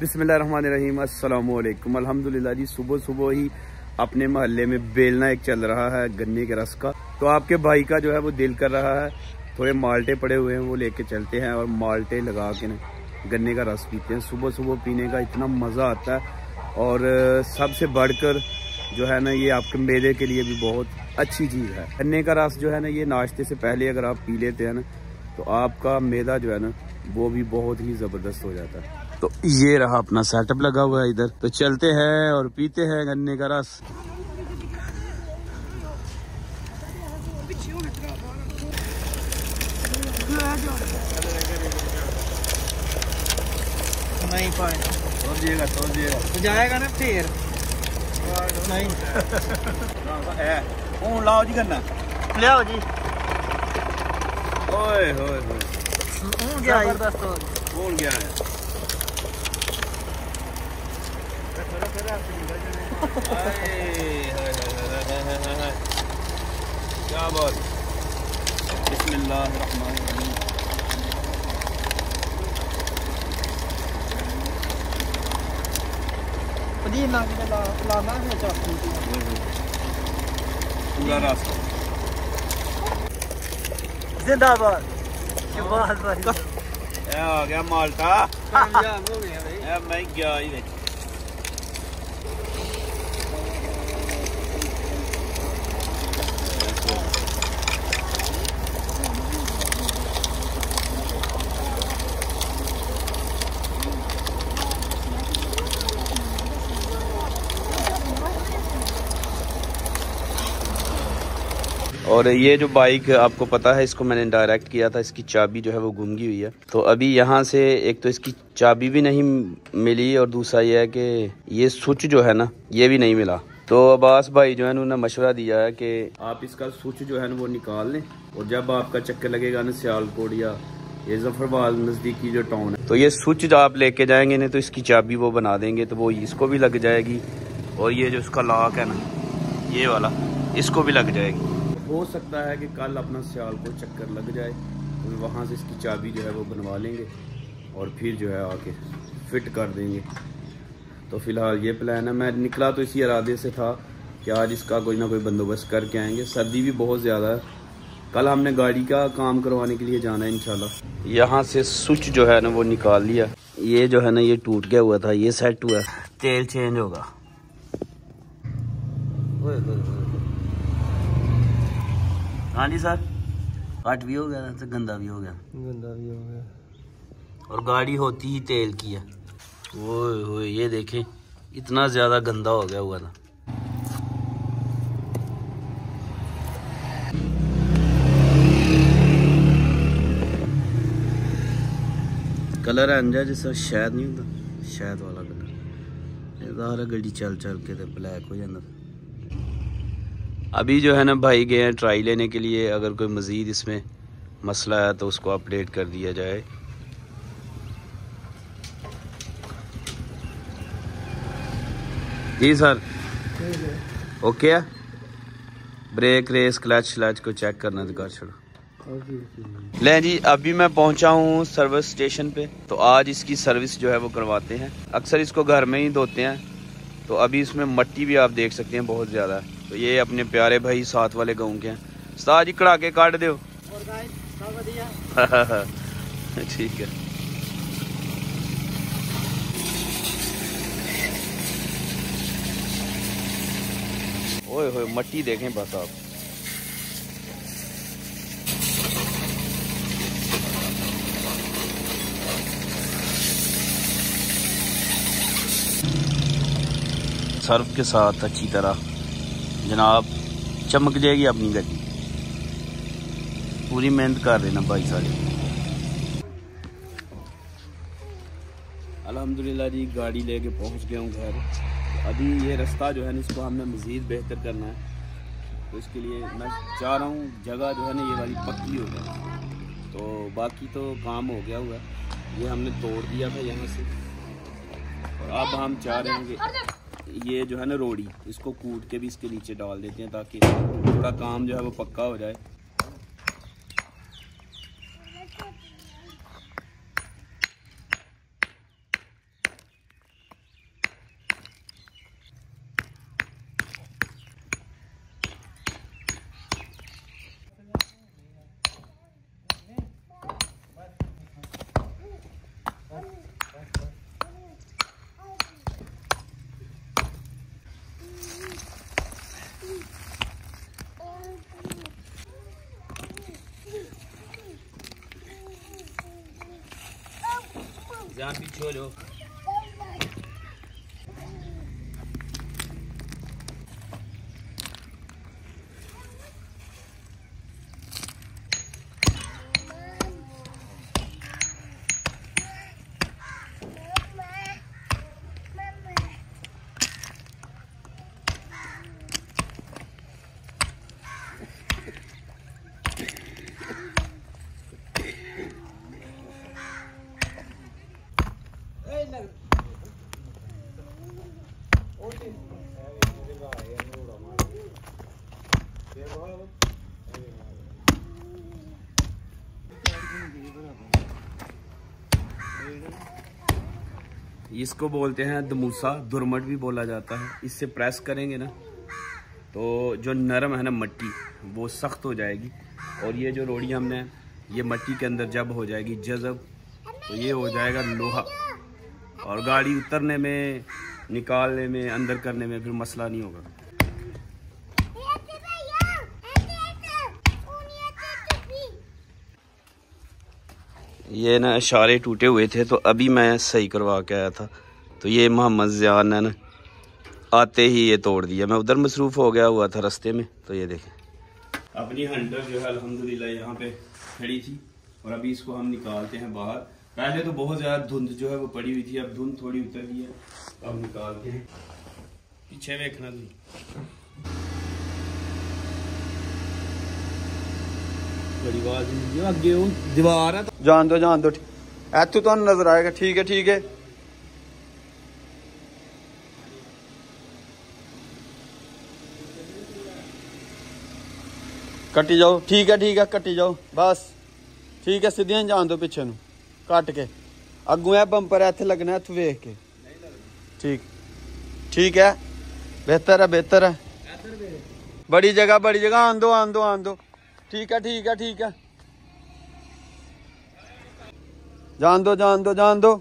बिस्मिल्लाहिर्रहमानिर्रहीम, अस्सलामु अलैकुम। अल्हम्दुलिल्लाह जी, सुबह सुबह ही अपने मोहल्ले में बेलना एक चल रहा है गन्ने के रस का। तो आपके भाई का जो है वो दिल कर रहा है, थोड़े माल्टे पड़े हुए हैं वो लेके चलते हैं और माल्टे लगा के ना गन्ने का रस पीते हैं। सुबह सुबह पीने का इतना मज़ा आता है और सबसे बढ़कर जो है ना ये आपके मेदे के लिए भी बहुत अच्छी चीज़ है। गन्ने का रस जो है ना ये नाश्ते से पहले अगर आप पी लेते हैं ना तो आपका मैदा जो है ना वो भी बहुत ही ज़बरदस्त हो जाता है। तो ये रहा अपना सेटअप लगा हुआ है इधर, तो चलते हैं और पीते हैं गन्ने का रस। नहीं पाए तो जाएगा ना फिर नहीं लाओ जी गन्ना, ले आओ जी। ओए होए होए जबरदस्त हो गया है। क्या बात। बिस्मिल्लाहिर्रहमानिर्रहीम। लाना है पूरा रास्ता जिंदाबाद। आ गया माल्टा, हो गया भाई। मैं गया ही नहीं। और ये जो बाइक आपको पता है इसको मैंने डायरेक्ट किया था, इसकी चाबी जो है वो गुम गई हुई है। तो अभी यहाँ से एक तो इसकी चाबी भी नहीं मिली और दूसरा ये है कि ये स्विच जो है ना ये भी नहीं मिला। तो अब्बास भाई जो है उन्होंने मशवरा दिया है कि आप इसका स्विच जो है ना वो निकाल लें और जब आपका चक्कर लगेगा ना सियालकोट या ये जफरवाल नज़दीकी जो टाउन है तो ये स्विच जो आप लेके जाएंगे ना तो इसकी चाबी वो बना देंगे, तो वो इसको भी लग जाएगी और ये जो इसका लॉक है ना ये वाला इसको भी लग जाएगी। हो सकता है कि कल अपना सियालकोट चक्कर लग जाए तो वहाँ से इसकी चाबी जो है वो बनवा लेंगे और फिर जो है आके फिट कर देंगे। तो फ़िलहाल ये प्लान है। मैं निकला तो इसी इरादे से था कि आज इसका कोई ना कोई बंदोबस्त करके आएंगे। सर्दी भी बहुत ज़्यादा है, कल हमने गाड़ी का काम करवाने के लिए जाना है इंशाल्लाह। यहाँ से स्विच जो है ना वो निकाल लिया, ये जो है ना ये टूट गया हुआ था, ये सेट हुआ, तेल चेंज होगा। हाँ जी सर, कट भी हो गया तो गंदा भी हो गया और गाड़ी होती ही तेल की है। ओए ये देखें इतना ज़्यादा गंदा हो गया हुआ था। कलर है जैसा शहद नहीं होता, शहद वाला कलर। गड्डी चल के तो ब्लैक हो जाता। अभी जो है ना भाई गए हैं ट्राई लेने के लिए, अगर कोई मज़ीद इसमें मसला है तो उसको अपडेट कर दिया जाए। जी सर ओके है। ब्रेक रेस क्लच श्लच को चेक करना तो कर छोड़ो। ले जी अभी मैं पहुंचा हूँ सर्विस स्टेशन पे, तो आज इसकी सर्विस जो है वो करवाते हैं। अक्सर इसको घर में ही धोते हैं, तो अभी इसमें मट्टी भी आप देख सकते हैं बहुत ज़्यादा है। तो ये अपने प्यारे भाई साथ वाले गाँव के हैं। उस्ताद जी कड़ा के काट दो। ठीक है। ओए होए मट्टी देखें बस आप। सर्फ के साथ अच्छी तरह जनाब चमक जाएगी अपनी गाड़ी। पूरी मेहनत कर रहे ना भाई सारे। अल्हम्दुलिल्लाह जी गाड़ी लेके पहुंच गया हूँ घर। अभी ये रास्ता जो है ना इसको हमने मज़ीद बेहतर करना है, तो इसके लिए मैं चाह रहा हूँ जगह जो है ना ये वाली पक्की हो जाए। तो बाकी तो काम हो गया हुआ है, ये हमने तोड़ दिया था यहाँ से और अब हम चाह रहे हैं कि ये जो है ना रोड़ी इसको कूट के भी इसके नीचे डाल देते हैं ताकि थोड़ा काम जो है वो पक्का हो जाए। जहाँ पीछे हो जाओ। इसको बोलते हैं दमूसा, दुरमट भी बोला जाता है। इससे प्रेस करेंगे ना तो जो नरम है ना मट्टी वो सख्त हो जाएगी, और ये जो रोड़ी हमने ये मट्टी के अंदर जब हो जाएगी जज़ब तो ये हो जाएगा लोहा, और गाड़ी उतरने में, निकालने में, अंदर करने में फिर मसला नहीं होगा। ये ना इशारे टूटे हुए थे तो अभी मैं सही करवा के आया था, तो ये मोहम्मद ज़ियान ने ना आते ही ये तोड़ दिया। मैं उधर मसरूफ़ हो गया हुआ था रास्ते में। तो ये देखें अपनी हंटर जो है अल्हम्दुलिल्लाह यहाँ पे खड़ी थी, और अभी इसको हम निकालते हैं बाहर। पहले तो बहुत ज़्यादा धुंध जो है वो पड़ी हुई थी, अब धुंध थोड़ी उतर गई है, तो अब निकालते हैं। पीछे देखना बड़ी आवाज अगे दीवार है, जान दो इतों तो नजर आएगा। ठीक है कटी जाओ। ठीक है कटी जाओ बस। ठीक है सीधियां जान दो पिछे नू कट के। अगू है बंपर इत्थे लगना, इत्थों वेख के। ठीक है बेहतर है। बड़ी जगह आन दो। ठीक है जान दो।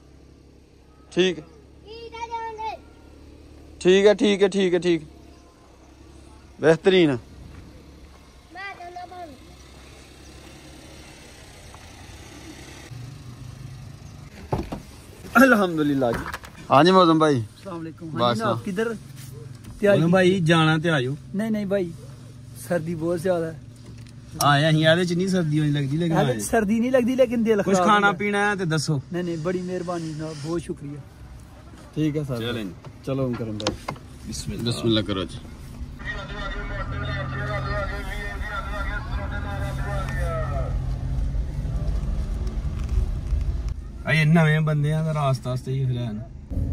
ठीक है बेहतरीन। अल्हम्दुलिल्लाह जी। हाँ जी मौजम भाई आप किधर भाई जाना ते आयो। नहीं भाई सर्दी बहुत ज्यादा है। आया नहीं सर्दी लगती, लेकिन सर्दी नहीं लगती, लेकिन दिल कुछ खाना पीना है तो दसो। नहीं बड़ी मेहरबानी ना, बहुत शुक्रिया। ठीक है सर चलो करम भाई बिस्मिल्लाह करो जी। ये नवे बंदे हैं तो आस्ते आस्ते ही फिर है ना।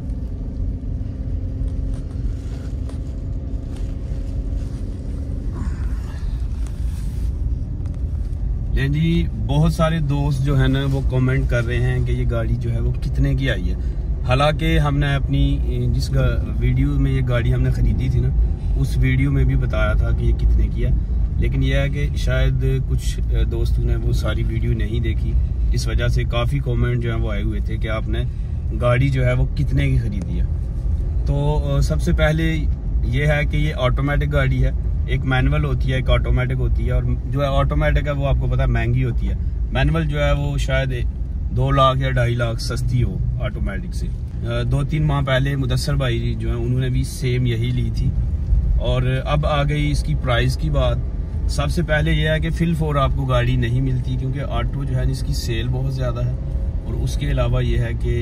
जी बहुत सारे दोस्त जो है ना वो कमेंट कर रहे हैं कि ये गाड़ी जो है वो कितने की आई है। हालांकि हमने अपनी जिस वीडियो में ये गाड़ी हमने ख़रीदी थी ना, उस वीडियो में भी बताया था कि ये कितने की है, लेकिन यह है कि शायद कुछ दोस्तों ने वो सारी वीडियो नहीं देखी, इस वजह से काफ़ी कमेंट जो है वो आए हुए थे कि आपने गाड़ी जो है वो कितने की ख़रीदी है। तो सबसे पहले ये है कि ये ऑटोमेटिक गाड़ी है। एक मैनुअल होती है, एक ऑटोमेटिक होती है, और जो है ऑटोमेटिक है वो आपको पता है महंगी होती है। मैनुअल जो है वो शायद 2 लाख या 2.5 लाख सस्ती हो ऑटोमेटिक से। 2-3 माह पहले मुदस्सर भाई जो है उन्होंने भी सेम यही ली थी, और अब आ गई इसकी प्राइस की बात। सबसे पहले यह है कि फिल फोर आपको गाड़ी नहीं मिलती, क्योंकि ऑटो जो है इसकी सेल बहुत ज़्यादा है, और उसके अलावा ये है कि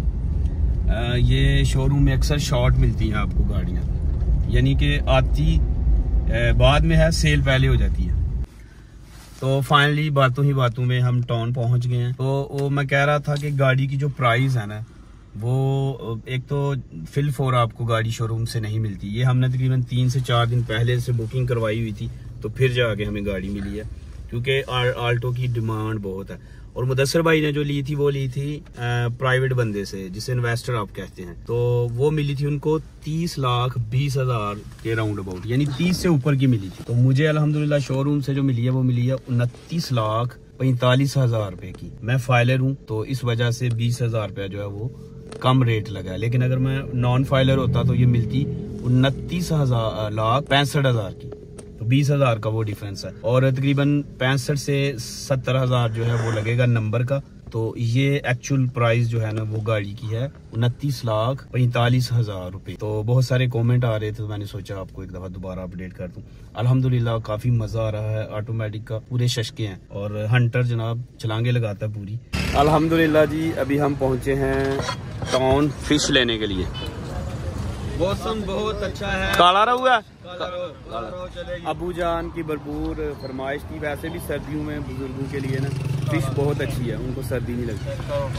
ये शोरूम में अक्सर शॉर्ट मिलती हैं आपको गाड़ियाँ, यानी कि आती बाद में है, सेल पहले हो जाती है। तो फाइनली बातों ही बातों में हम टाउन पहुंच गए हैं। तो वो मैं कह रहा था कि गाड़ी की जो प्राइस है ना, वो एक तो फिल फोर आपको गाड़ी शोरूम से नहीं मिलती। ये हमने तकरीबन 3 से 4 दिन पहले से बुकिंग करवाई हुई थी, तो फिर जाके हमें गाड़ी मिली है, क्योंकि आल्टो की डिमांड बहुत है। और मुदस्सर भाई ने जो ली थी वो ली थी प्राइवेट बंदे से, जिसे इन्वेस्टर आप कहते हैं। तो वो मिली थी उनको 30,20,000 के राउंड अबाउट, यानी 30 से ऊपर की मिली थी। तो मुझे अल्हम्दुलिल्लाह शोरूम से जो मिली है वो मिली है 29,45,000 रुपए की। मैं फाइलर हूँ तो इस वजह से 20,000 रुपया जो है वो कम रेट लगा है, लेकिन अगर मैं नॉन फाइलर होता तो ये मिलती 29,65,000 की। तो 20,000 का वो डिफरेंस है, और तकरीबन 65 से 70,000 जो है वो लगेगा नंबर का। तो ये एक्चुअल प्राइस जो है ना वो गाड़ी की है 29,45,000 रुपए। तो बहुत सारे कमेंट आ रहे थे, तो मैंने सोचा आपको एक दफा दोबारा अपडेट कर दूं। अल्हम्दुलिल्लाह काफी मजा आ रहा है। ऑटोमेटिक का पूरे शशके हैं और हंटर जनाब छलांगे लगाता है पूरी। अल्हम्दुलिल्लाह जी अभी हम पहुंचे हैं टाउन फिश लेने के लिए। मौसम बहुत अच्छा है। काला रहुआ चलेगी। अबू जान की भरपूर फरमाइश थी। वैसे भी सर्दियों में बुजुर्गों के लिए ना फिश बहुत अच्छी है, उनको सर्दी नहीं लगती।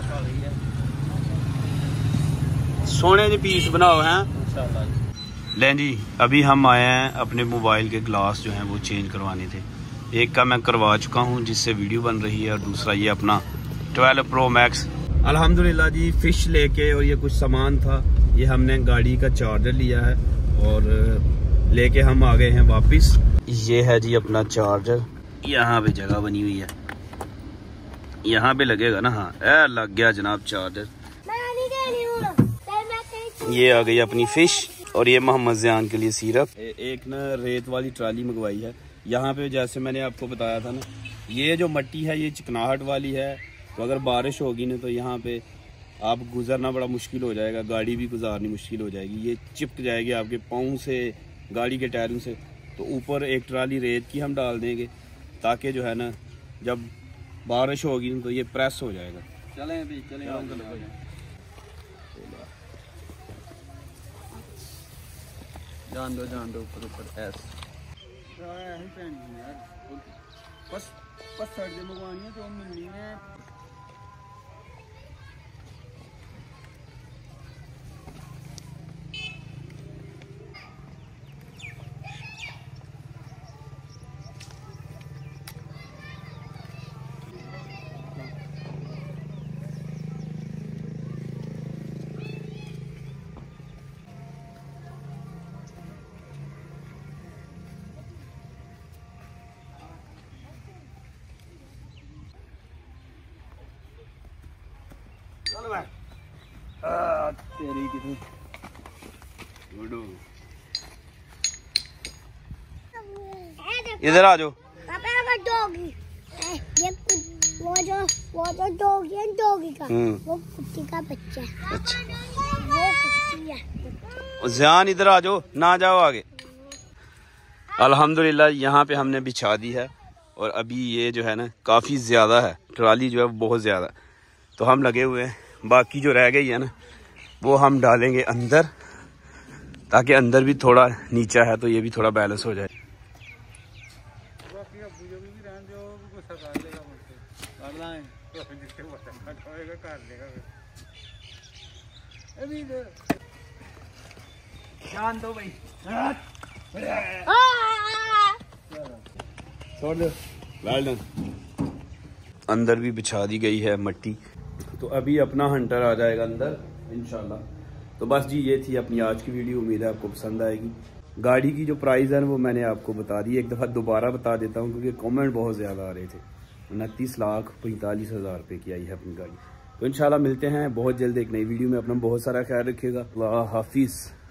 सोने के पीस बनाओ हैं। लें जी अभी हम आए हैं अपने मोबाइल के ग्लास जो हैं वो चेंज करवाने थे। एक का मैं करवा चुका हूं जिससे वीडियो बन रही है, और दूसरा ये अपना 12 Pro Max। अल्हम्दुलिल्लाह जी फिश लेके और ये कुछ सामान था, ये हमने गाड़ी का चार्जर लिया है और लेके हम आ गए हैं वापस। ये है जी अपना चार्जर, यहाँ पे जगह बनी हुई है, यहाँ पे लगेगा ना। हाँ लग गया जनाब चार्जर। ये आ गई अपनी फिश और ये मोहम्मद ज़ियान के लिए सिरप। एक ना रेत वाली ट्राली मंगवाई है। यहाँ पे जैसे मैंने आपको बताया था ना, ये जो मट्टी है ये चिकनाहट वाली है, तो अगर बारिश होगी ना तो यहाँ पे आप गुजरना बड़ा मुश्किल हो जाएगा, गाड़ी भी गुजारनी मुश्किल हो जाएगी। ये चिपक जाएगी आपके पाँव से, गाड़ी के टायरों से। तो ऊपर एक ट्राली रेत की हम डाल देंगे ताकि जो है ना जब बारिश होगी ना तो ये प्रेस हो जाएगा। चलें भी चलें। जान दो ऊपर ऐसे बस सर्दी मंगवानी है जो मिलनी है। तेरी कितनी इधर आ जाओ। वो जो डॉगी है, डॉगी का वो कुत्ती का बच्चा है। अच्छा वो कुत्ती है। ज़ियान इधर आ जाओ, ना जाओ आगे। अल्हम्दुलिल्लाह यहाँ पे हमने बिछा दी है और अभी ये जो है ना काफ़ी ज़्यादा है, ट्राली जो है बहुत ज़्यादा, तो हम लगे हुए हैं। बाकी जो रह गई है ना वो हम डालेंगे अंदर, ताकि अंदर भी थोड़ा नीचा है तो ये भी थोड़ा बैलेंस हो जाए। जान दो भाई। छोड़ दो। Well done. अंदर भी बिछा दी गई है मट्टी, तो अभी अपना हंटर आ जाएगा अंदर इंशाल्लाह। तो बस जी ये थी अपनी आज की वीडियो, उम्मीद है आपको पसंद आएगी। गाड़ी की जो प्राइस है वो मैंने आपको बता दी, एक दफ़ा दोबारा बता देता हूँ क्योंकि कमेंट बहुत ज़्यादा आ रहे थे। 29,45,000 रुपये की आई है अपनी गाड़ी। तो इंशाल्लाह मिलते हैं बहुत जल्द एक नई वीडियो में। अपना बहुत सारा ख्याल रखिएगा। अल्लाह हाफिज़।